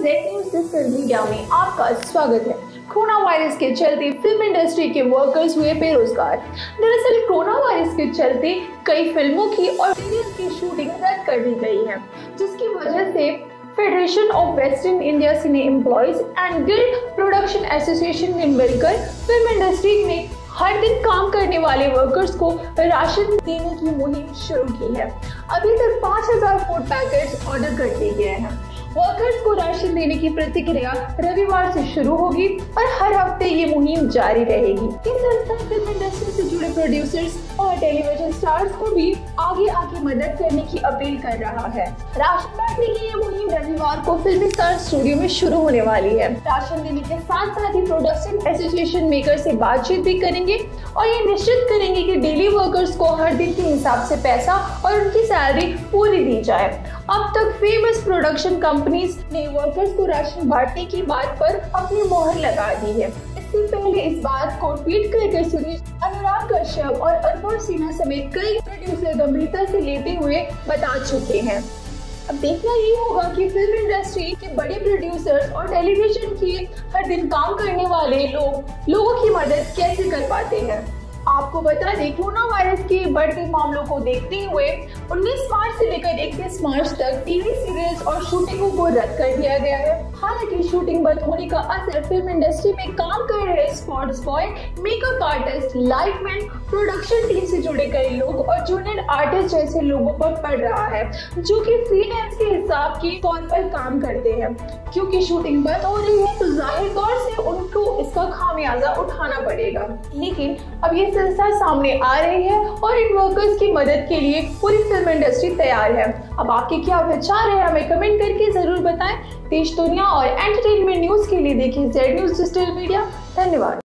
Z news digital media में आपका स्वागत है। कोरोना वायरस के चलते फिल्म इंडस्ट्री के वर्कर्स हुए बेरोजगार। दरअसल कोरोना वायरस के चलते कई फिल्मों की और सीरियल की शूटिंग रद्द कर दी गई है, जिसकी वजह से federation of western India cine employees and guild production association ने मिलकर फिल्म इंडस्ट्री में हर दिन काम करने वाले वर्कर्स को राशन देने की मुहिम शुरू की है। अभी तक 5000 फूड पैकेट्स ऑर्डर कर दिए गए हैं। वर्कर्स को राशन देने की प्रक्रिया रविवार से शुरू होगी और हर हफ्ते ये मुहिम जारी रहेगी। ये संस्था फिल्म इंडस्ट्री से जुड़े प्रोड्यूसर्स और टेलीविजन स्टार्स को भी आगे आके मदद करने की अपील कर रहा है। राशन बांटने की ये मुहिम रविवार को फिल्म स्टार स्टूडियो में शुरू होने वाली है। राशन देने के साथ साथ ही प्रोडक्शन एसोसिएशन मेकर से बातचीत भी करेंगे और ये निश्चित करेंगे कि डेली वर्कर्स को हर दिन के हिसाब से पैसा और उनकी सैलरी पूरी दी जाए। अब तक फेमस प्रोडक्शन कंपनीज ने वर्कर्स को राशन बांटने की बात पर अपनी मोहर लगा दी है। इससे पहले इस बात को ट्वीट करके सुरेश, अनुराग कश्यप और अनुभव सिन्हा समेत कई प्रोड्यूसर गंभीरता से लेते हुए बता चुके हैं। अब देखना ये होगा कि फिल्म इंडस्ट्री के बड़े प्रोड्यूसर्स और टेलीविजन के हर दिन काम करने वाले लोगों की मदद कैसे कर पाते हैं। आपको बता दें, कोरोना वायरस के बढ़ते मामलों को देखते हुए 19 मार्च से लेकर 31 मार्च तक टीवी सीरियल्स और शूटिंगों को रद्द कर दिया गया है। हालांकि शूटिंग बंद होने का असर फिल्म इंडस्ट्री में काम कर रहे spots boy, makeup artist, lightman, production team से जुड़े कई लोग और जूनियर आर्टिस्ट जैसे लोगों पर पड़ रहा है, जो कि फ्रीलांस के हिसाब के तौर पर काम करते हैं। क्योंकि शूटिंग बंद हो रही है तो जाहिर तौर से उनको इसका खामियाजा उठाना पड़ेगा। लेकिन अब ये संस्था सामने आ रही है और इन वर्कर्स की मदद के लिए पूरी फिल्म इंडस्ट्री तैयार है। अब आपके क्या विचार है, हमें कमेंट करके जरूर बताएं। देश, दुनिया और एंटरटेनमेंट न्यूज के लिए देखिए जेड न्यूज डिजिटल मीडिया। धन्यवाद।